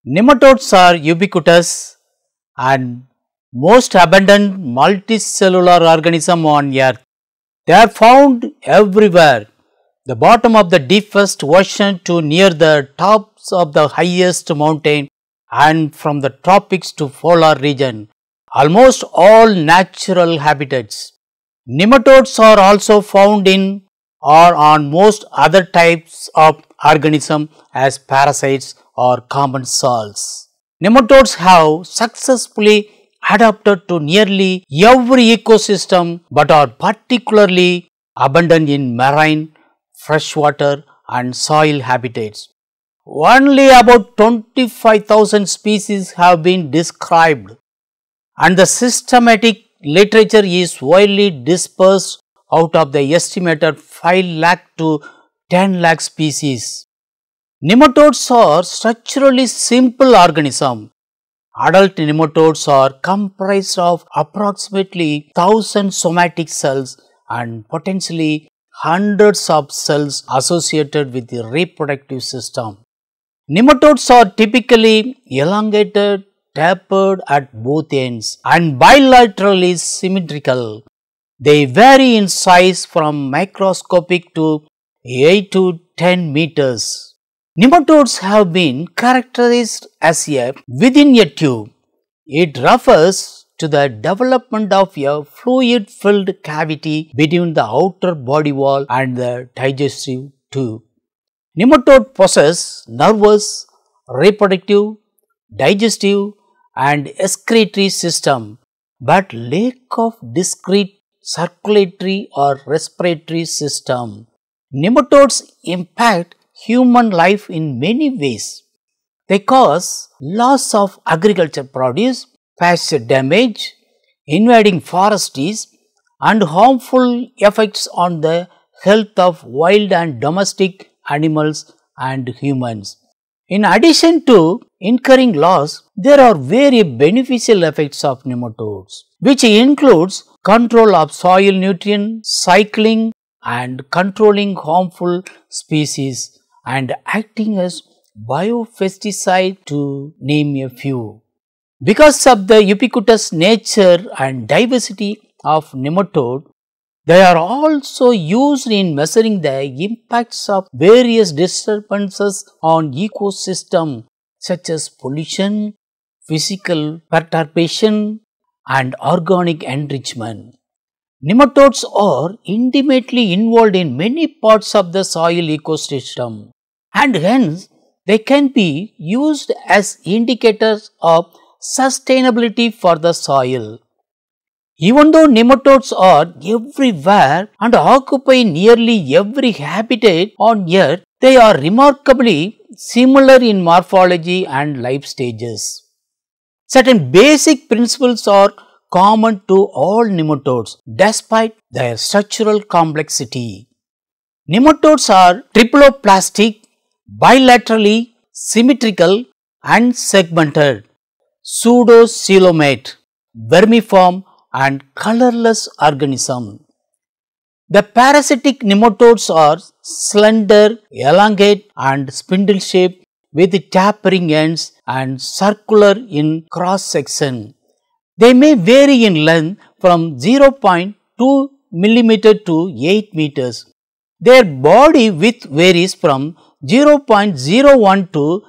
Nematodes are ubiquitous and most abundant multicellular organism on earth. They are found everywhere, the bottom of the deepest ocean to near the tops of the highest mountain and from the tropics to polar region, almost all natural habitats. Nematodes are also found in or on most other types of organisms as parasites or commensals. Nematodes have successfully adapted to nearly every ecosystem but are particularly abundant in marine, freshwater and soil habitats. Only about 25,000 species have been described and the systematic literature is widely dispersed out of the estimated 5 lakh to 10 lakh species. Nematodes are structurally simple organisms. Adult nematodes are comprised of approximately 1000 somatic cells and potentially hundreds of cells associated with the reproductive system. Nematodes are typically elongated, tapered at both ends and bilaterally symmetrical. They vary in size from microscopic to 8 to 10 meters. Nematodes have been characterized as a within a tube. It refers to the development of a fluid-filled cavity between the outer body wall and the digestive tube. Nematodes possess nervous, reproductive, digestive and excretory system but lack of discrete circulatory or respiratory system. Nematodes impact human life in many ways. They cause loss of agriculture produce, pasture damage, invading forests and harmful effects on the health of wild and domestic animals and humans. In addition to incurring loss, there are very beneficial effects of nematodes, which includes control of soil nutrient cycling and controlling harmful species and acting as biopesticide to name a few. Because of the ubiquitous nature and diversity of nematode, they are also used in measuring the impacts of various disturbances on ecosystem such as pollution, physical perturbation and organic enrichment. Nematodes are intimately involved in many parts of the soil ecosystem and hence they can be used as indicators of sustainability for the soil. Even though nematodes are everywhere and occupy nearly every habitat on earth, they are remarkably similar in morphology and life stages. Certain basic principles are common to all nematodes despite their structural complexity. Nematodes are triploplastic, bilaterally symmetrical and segmented, pseudocoelomate, vermiform and colorless organism. The parasitic nematodes are slender, elongate and spindle shaped with tapering ends and circular in cross section. They may vary in length from 0.2 mm to 8 meters. Their body width varies from 0.01 to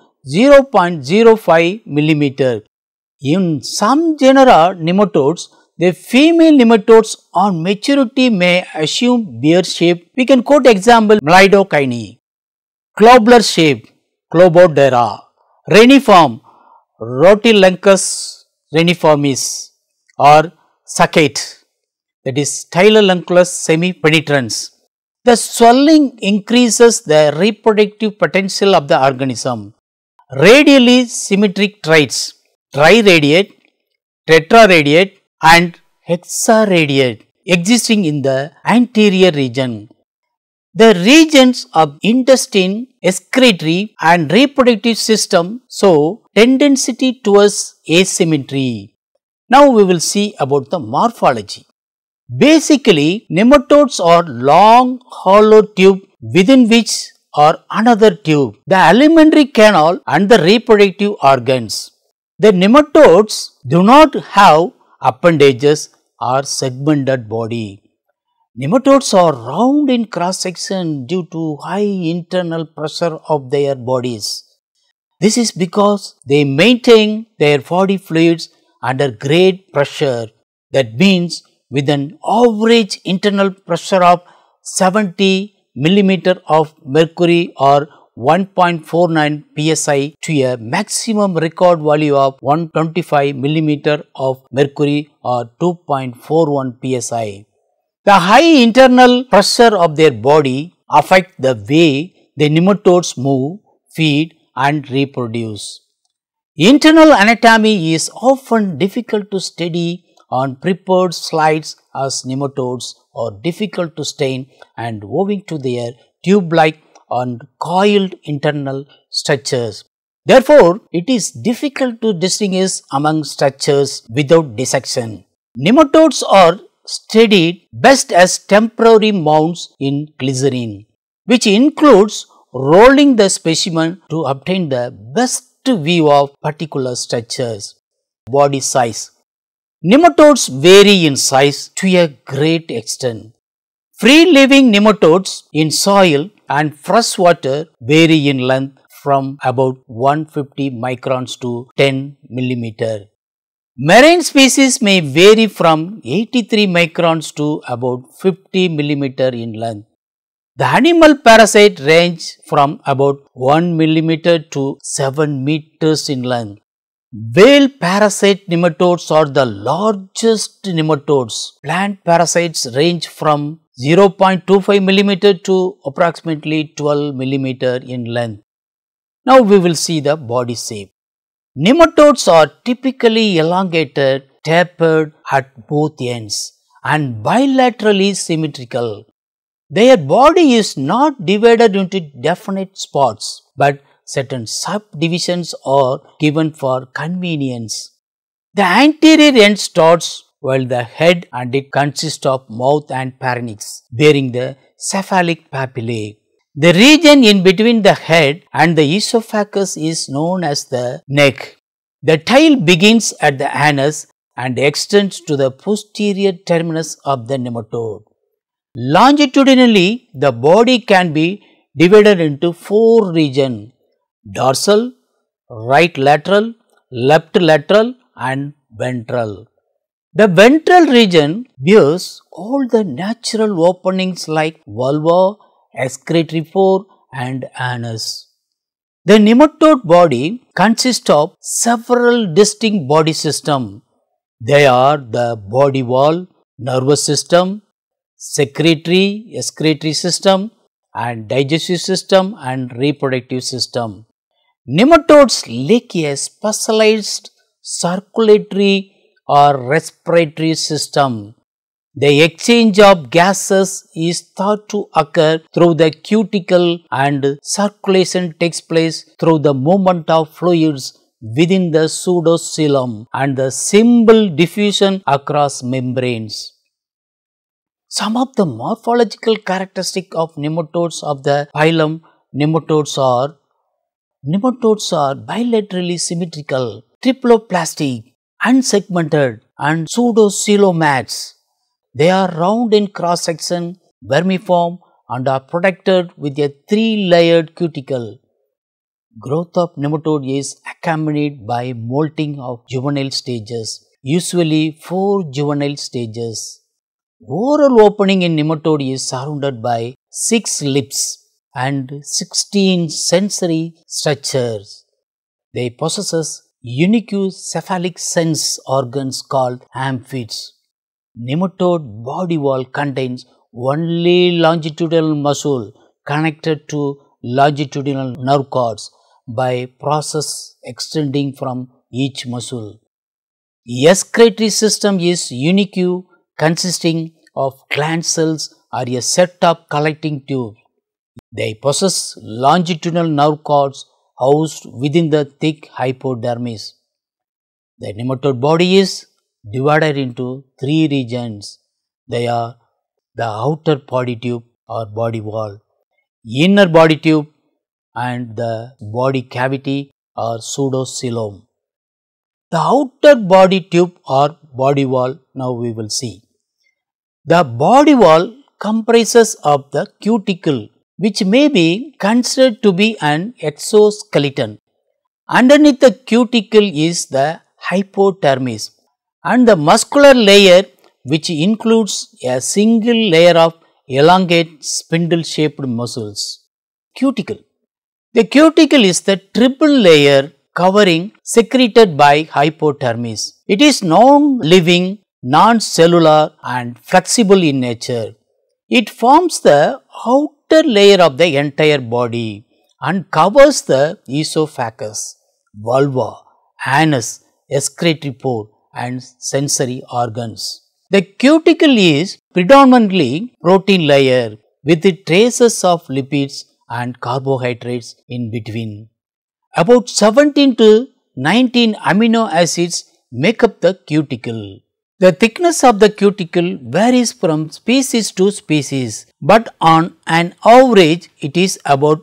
0.05 mm. In some genera nematodes, the female nematodes on maturity may assume bear shape. We can quote example Melidokyne, globular shape, Globodera, reniform, Rhotiluncus reniformis or saccate, that is Stylolunculus semipenetrans. The swelling increases the reproductive potential of the organism. Radially symmetric traits, triradiate, tetraradiate and hexaradiate existing in the anterior region. The regions of intestine, excretory and reproductive system show tendency towards asymmetry. Now we will see about the morphology. Basically, nematodes are long hollow tube within which or another tube, the alimentary canal and the reproductive organs. The nematodes do not have appendages or segmented body. Nematodes are round in cross section due to high internal pressure of their bodies. This is because they maintain their body fluids under great pressure. That means with an average internal pressure of 70 millimeter of mercury or 1.49 psi to a maximum record value of 125 millimeter of mercury or 2.41 psi. The high internal pressure of their body affect the way the nematodes move, feed and reproduce. Internal anatomy is often difficult to study on prepared slides as nematodes are difficult to stain and owing to their tube-like and coiled internal structures. Therefore, it is difficult to distinguish among structures without dissection. Nematodes are studied best as temporary mounds in glycerine, which includes rolling the specimen to obtain the best view of particular structures. Body size. Nematodes vary in size to a great extent. Free-living nematodes in soil and fresh water vary in length from about 150 microns to 10 millimeter. Marine species may vary from 83 microns to about 50 millimeter in length. The animal parasite range from about 1 millimeter to 7 meters in length. Whale parasite nematodes are the largest nematodes. Plant parasites range from 0.25 millimeter to approximately 12 millimeter in length. Now we will see the body shape. Nematodes are typically elongated, tapered at both ends and bilaterally symmetrical. Their body is not divided into definite spots, but certain subdivisions are given for convenience. The anterior end starts while the head and it consists of mouth and pharynx bearing the cephalic papillae. The region in between the head and the esophagus is known as the neck. The tail begins at the anus and extends to the posterior terminus of the nematode. Longitudinally, the body can be divided into 4 regions: dorsal, right lateral, left lateral and ventral. The ventral region bears all the natural openings like vulva, excretory pore and anus. The nematode body consists of several distinct body systems. They are the body wall, nervous system, excretory system and digestive system and reproductive system. Nematodes lack a specialized circulatory or respiratory system. The exchange of gases is thought to occur through the cuticle and circulation takes place through the movement of fluids within the pseudocoelom and the simple diffusion across membranes. Some of the morphological characteristics of nematodes of the phylum nematodes are bilaterally symmetrical, triploplastic, unsegmented and pseudocoelomates. They are round in cross section, vermiform and are protected with a 3-layered cuticle. Growth of nematode is accompanied by molting of juvenile stages, usually 4 juvenile stages. Oral opening in nematode is surrounded by 6 lips and 16 sensory structures. They possess unique cephalic sense organs called amphids. Nematode body wall contains only longitudinal muscle connected to longitudinal nerve cords by process extending from each muscle. Excretory system is unique, consisting of gland cells or a set of collecting tubes. They possess longitudinal nerve cords housed within the thick hypodermis. The nematode body is divided into 3 regions. They are the outer body tube or body wall, inner body tube and the body cavity or pseudocoelom. The outer body tube or body wall, now we will see. The body wall comprises of the cuticle, which may be considered to be an exoskeleton. Underneath the cuticle is the hypodermis and the muscular layer, which includes a single layer of elongate spindle-shaped muscles. Cuticle. The cuticle is the triple layer covering secreted by hypodermis. It is non-living, non-cellular and flexible in nature. It forms the outer layer of the entire body and covers the esophagus, vulva, anus, excretory pore and sensory organs. The cuticle is predominantly protein layer with traces of lipids and carbohydrates in between. About 17 to 19 amino acids make up the cuticle. The thickness of the cuticle varies from species to species, but on an average it is about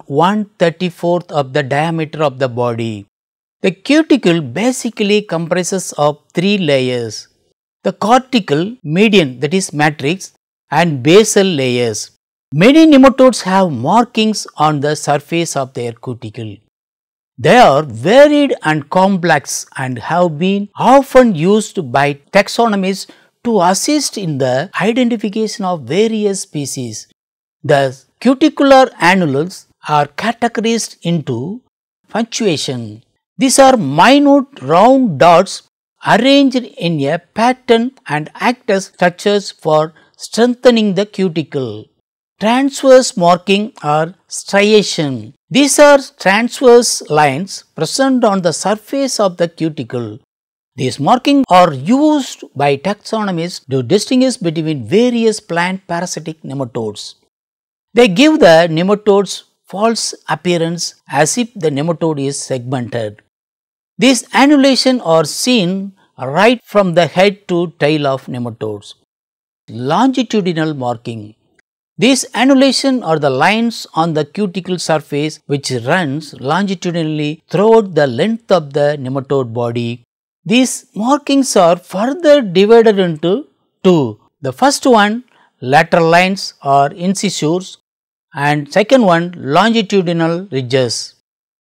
1/34 of the diameter of the body. The cuticle basically comprises of three layers: the cortical, median that is matrix and basal layers. Many nematodes have markings on the surface of their cuticle. They are varied and complex and have been often used by taxonomists to assist in the identification of various species. The cuticular annules are categorized into punctuation. These are minute round dots arranged in a pattern and act as structures for strengthening the cuticle. Transverse marking or striation. These are transverse lines present on the surface of the cuticle. These markings are used by taxonomists to distinguish between various plant parasitic nematodes. They give the nematodes false appearance as if the nematode is segmented. These annulations are seen right from the head to tail of nematodes. Longitudinal marking. These annulations are the lines on the cuticle surface which runs longitudinally throughout the length of the nematode body. These markings are further divided into two. The first one, lateral lines or incisures, and second one, longitudinal ridges.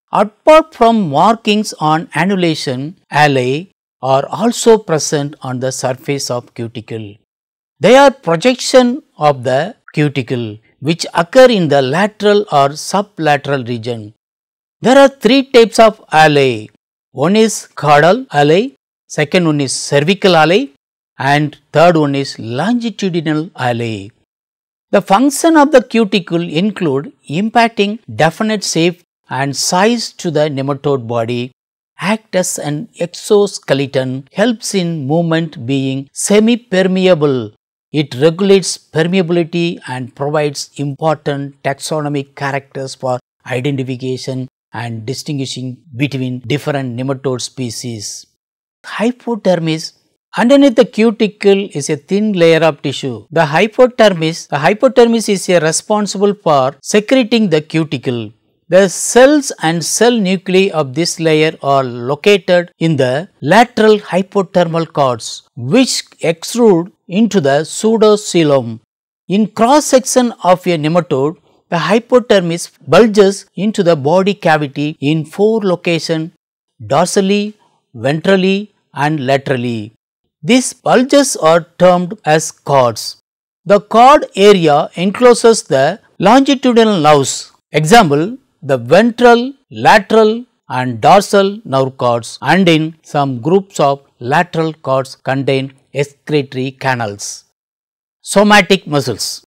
Apart from markings on annulation, alae are also present on the surface of cuticle. They are projection of the cuticle which occur in the lateral or sublateral region. There are three types of alae. One is caudal alae, second one is cervical alae, and third one is longitudinal alae. The function of the cuticle include imparting definite shape and size to the nematode body, act as an exoskeleton, helps in movement being semi-permeable. It regulates permeability and provides important taxonomic characters for identification and distinguishing between different nematode species. Hypodermis. Underneath the cuticle is a thin layer of tissue. The hypodermis is responsible for secreting the cuticle. The cells and cell nuclei of this layer are located in the lateral hypodermal cords, which extrude into the pseudocoelom. In cross section of a nematode, the hypodermis bulges into the body cavity in four locations: dorsally, ventrally, and laterally. These bulges are termed as cords. The cord area encloses the longitudinal nerves. Example: the ventral, lateral, and dorsal nerve cords, and in some groups of lateral cords contain excretory canals. Somatic muscles.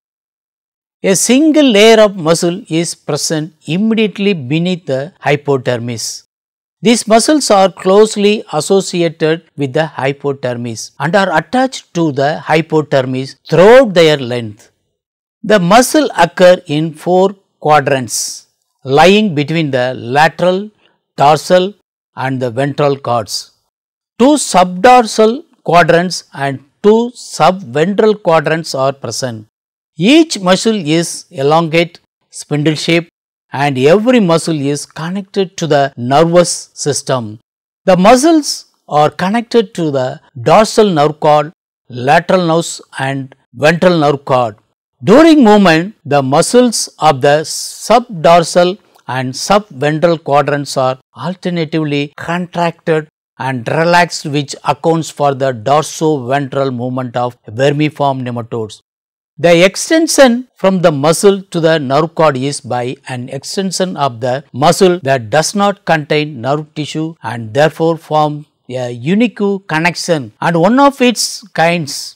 A single layer of muscle is present immediately beneath the hypodermis. These muscles are closely associated with the hypodermis and are attached to the hypodermis throughout their length. The muscle occur in four quadrants, lying between the lateral, dorsal, and the ventral cords. Two subdorsal quadrants and two subventral quadrants are present. Each muscle is elongate spindle shape, and every muscle is connected to the nervous system. The muscles are connected to the dorsal nerve cord, lateral nerves and ventral nerve cord. During movement, the muscles of the subdorsal and subventral quadrants are alternatively contracted and relaxed, which accounts for the dorsoventral movement of vermiform nematodes. The extension from the muscle to the nerve cord is by an extension of the muscle that does not contain nerve tissue and therefore form a unique connection and one of its kinds.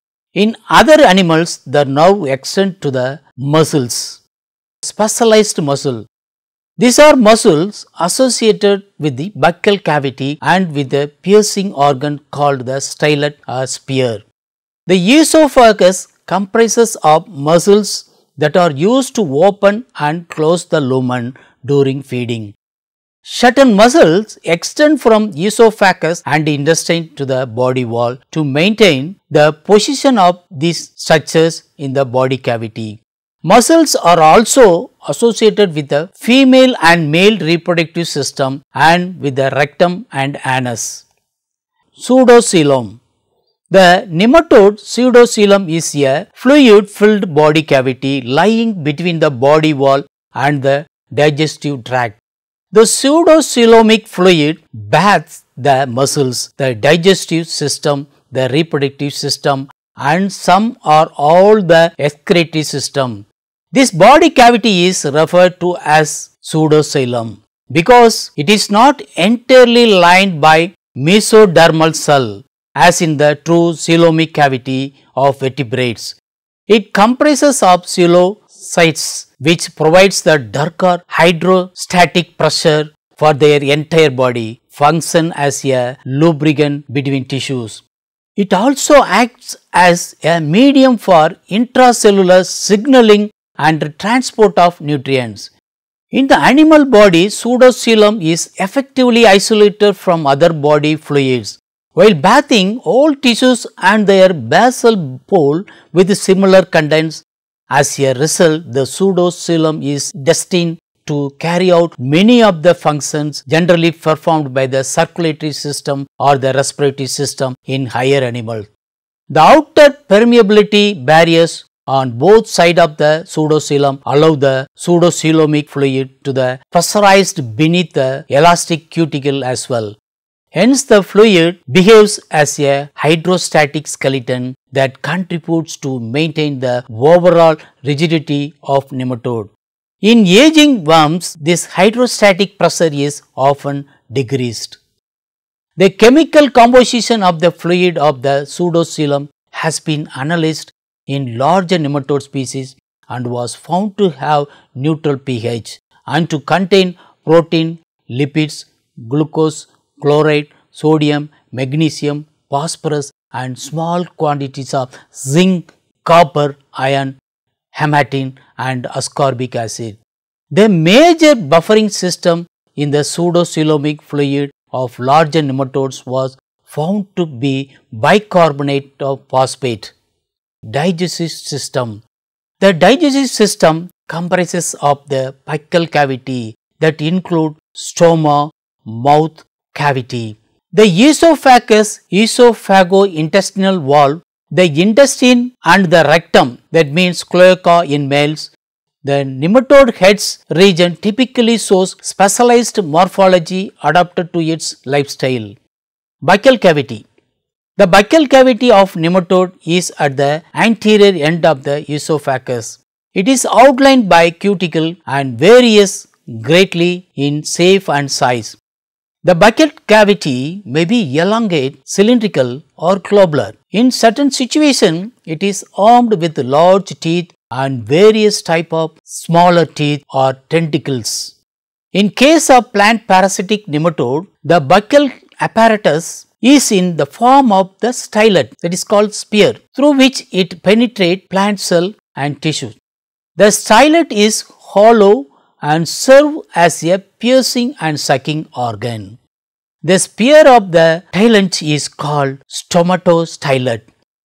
In other animals, the nerve extends to the muscles. Specialized muscle. These are muscles associated with the buccal cavity and with a piercing organ called the stylet or spear. The esophagus comprises of muscles that are used to open and close the lumen during feeding. Certain muscles extend from esophagus and intestine to the body wall to maintain the position of these structures in the body cavity. Muscles are also associated with the female and male reproductive system and with the rectum and anus. Pseudocoelom. The nematode pseudocoelom is a fluid-filled body cavity lying between the body wall and the digestive tract. The pseudocoelomic fluid bathes the muscles, the digestive system, the reproductive system, and some or all the excretory system. This body cavity is referred to as pseudocoelom because it is not entirely lined by mesodermal cell as in the true coelomic cavity of vertebrates. It comprises of coelocytes which provides the darker hydrostatic pressure for their entire body, function as a lubricant between tissues. It also acts as a medium for intracellular signaling and transport of nutrients. In the animal body, pseudocoelom is effectively isolated from other body fluids. While bathing all tissues and their basal pole with similar contents, as a result, the pseudocoelom is destined to carry out many of the functions generally performed by the circulatory system or the respiratory system in higher animals. The outer permeability barriers on both sides of the pseudocoelom allow the pseudocoelomic fluid to be pressurized beneath the elastic cuticle as well. Hence, the fluid behaves as a hydrostatic skeleton that contributes to maintain the overall rigidity of nematode. In aging worms, this hydrostatic pressure is often decreased. The chemical composition of the fluid of the pseudocoelom has been analyzed in larger nematode species and was found to have neutral pH and to contain protein, lipids, glucose, chloride, sodium, magnesium, phosphorus and small quantities of zinc, copper, iron, hematine and ascorbic acid. The major buffering system in the pseudocoelomic fluid of larger nematodes was found to be bicarbonate of phosphate. Digestive system. The digestive system comprises of the buccal cavity that include stoma, mouth cavity, the esophagus, esophago-intestinal valve, the intestine and the rectum, that means cloaca in males. The nematode heads region typically shows specialized morphology adapted to its lifestyle. Buccal cavity. The buccal cavity of nematode is at the anterior end of the esophagus. It is outlined by cuticle and varies greatly in shape and size. The buccal cavity may be elongate, cylindrical or globular. In certain situations, it is armed with large teeth and various type of smaller teeth or tentacles. In case of plant parasitic nematode, the buccal apparatus is in the form of the stylet, that is called spear, through which it penetrates plant cell and tissue. The stylet is hollow and serve as a piercing and sucking organ. The spear of the stylet is called stomatostylet.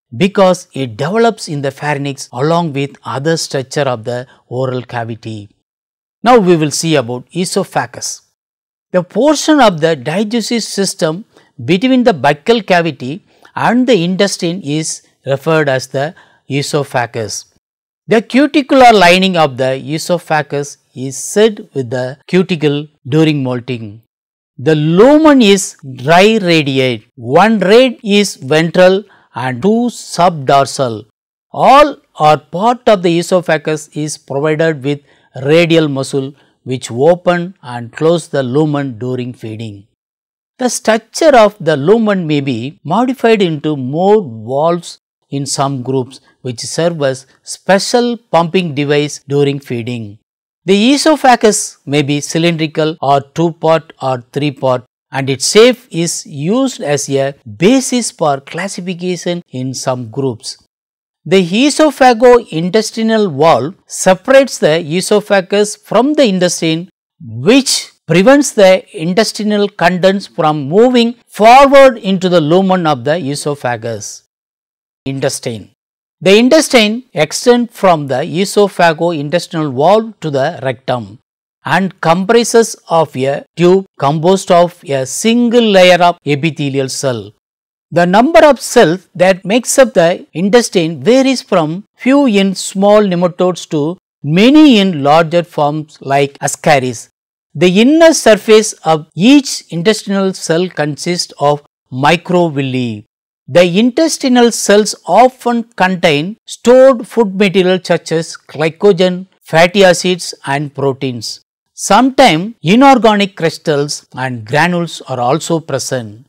because it develops in the pharynx along with other structure of the oral cavity. Now we will see about esophagus. The portion of the digestive system between the buccal cavity and the intestine is referred as the esophagus. The cuticular lining of the esophagus is set with the cuticle during molting. The lumen is dry radiate. One rad is ventral and two subdorsal. All or part of the esophagus is provided with radial muscle which open and close the lumen during feeding. The structure of the lumen may be modified into more valves in some groups which serve as special pumping device during feeding. The esophagus may be cylindrical or two-part or three-part, and its shape is used as a basis for classification in some groups. The esophago-intestinal valve separates the esophagus from the intestine, which prevents the intestinal contents from moving forward into the lumen of the esophagus. Intestine. The intestine extends from the esophago-intestinal valve to the rectum and comprises of a tube composed of a single layer of epithelial cell. The number of cells that makes up the intestine varies from few in small nematodes to many in larger forms like ascaris. The inner surface of each intestinal cell consists of microvilli. The intestinal cells often contain stored food material such as glycogen, fatty acids and proteins. Sometimes inorganic crystals and granules are also present.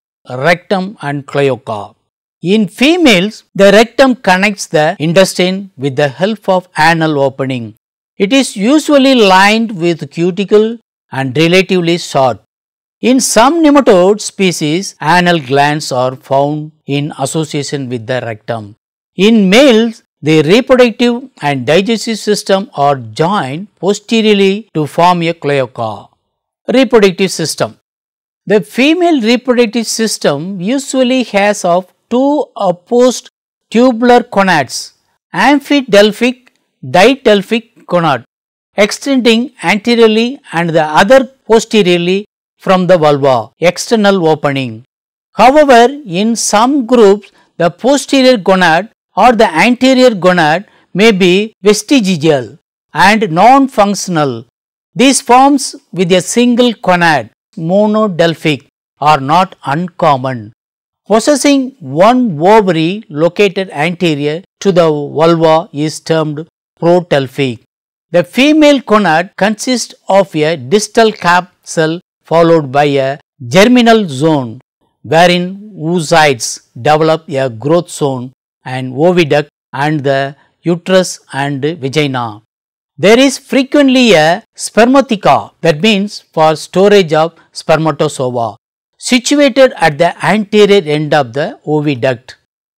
Rectum and cloaca. In females, the rectum connects the intestine with the help of anal opening. It is usually lined with cuticle and relatively short. In some nematode species, anal glands are found in association with the rectum. In males, the reproductive and digestive system are joined posteriorly to form a cloaca. Reproductive system. The female reproductive system usually has of two opposed tubular gonads, amphidelphic, didelphic gonad, extending anteriorly and the other posteriorly from the vulva, external opening. However, in some groups, the posterior gonad or the anterior gonad may be vestigial and non-functional. These forms with a single gonad, monodelphic, are not uncommon. Possessing one ovary located anterior to the vulva is termed prodelphic. The female gonad consists of a distal cap cell followed by a germinal zone, wherein oocytes develop a growth zone and oviduct and the uterus and vagina. There is frequently a spermatheca, that means for storage of spermatozoa, situated at the anterior end of the oviduct.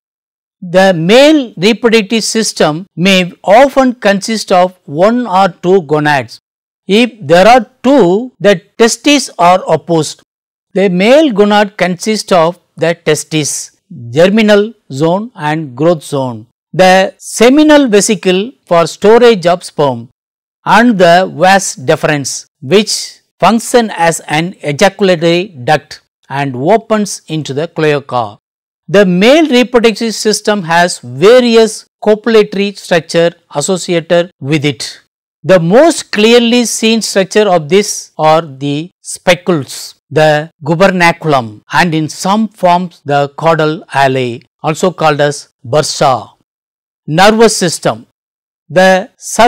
The male reproductive system may often consist of one or two gonads. If there are two, the testes are opposed. The male gonad consists of the testis, germinal zone and growth zone, the seminal vesicle for storage of sperm, and the vas deferens, which function as an ejaculatory duct and opens into the cloaca. The male reproductive system has various copulatory structure associated with it. The most clearly seen structure of this are the spicules, the gubernaculum, and in some forms the caudal alae, also called as bursa. Nervous system. The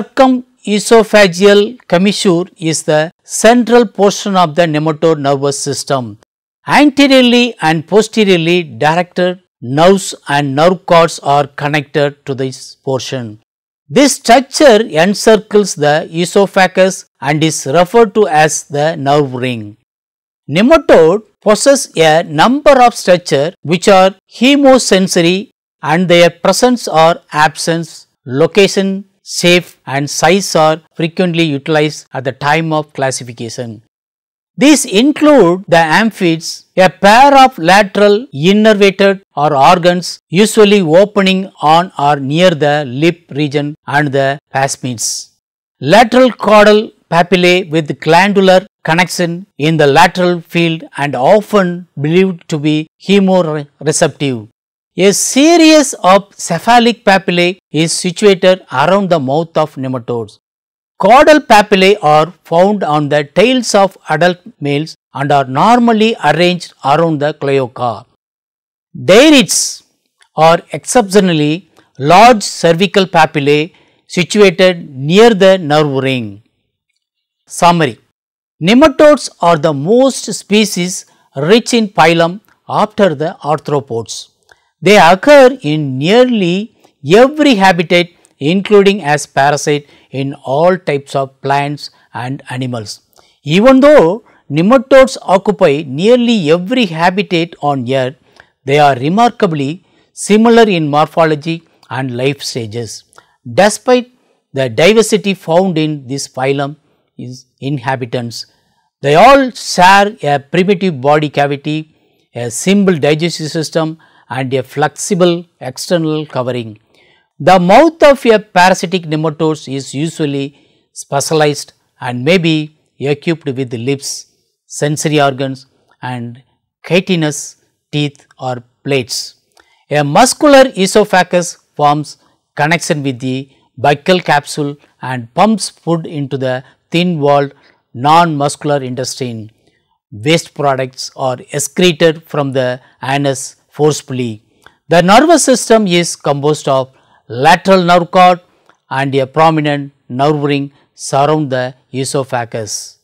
circumesophageal commissure is the central portion of the nematode nervous system. Anteriorly and posteriorly directed nerves and nerve cords are connected to this portion. This structure encircles the esophagus and is referred to as the nerve ring. Nematode possess a number of structures which are chemosensory and their presence or absence, location, shape and size are frequently utilized at the time of classification. These include the amphids, a pair of lateral innervated or organs usually opening on or near the lip region, and the phasmids. Lateral caudal papillae with glandular connection in the lateral field and often believed to be chemoreceptive. A series of cephalic papillae is situated around the mouth of nematodes. Caudal papillae are found on the tails of adult males and are normally arranged around the cloaca. Dairids are exceptionally large cervical papillae situated near the nerve ring. Summary: nematodes are the most species rich in phylum after the arthropods. They occur in nearly every habitat, including as parasite in all types of plants and animals. Even though nematodes occupy nearly every habitat on earth, they are remarkably similar in morphology and life stages. Despite the diversity found in this phylum inhabitants, they all share a primitive body cavity, a simple digestive system, and a flexible external covering. The mouth of a parasitic nematode is usually specialized and may be equipped with lips, sensory organs, and chitinous teeth or plates. A muscular esophagus forms connection with the buccal capsule and pumps food into the thin-walled non-muscular intestine. Waste products are excreted from the anus forcefully. The nervous system is composed of lateral nerve cord and a prominent nerve ring surround the esophagus.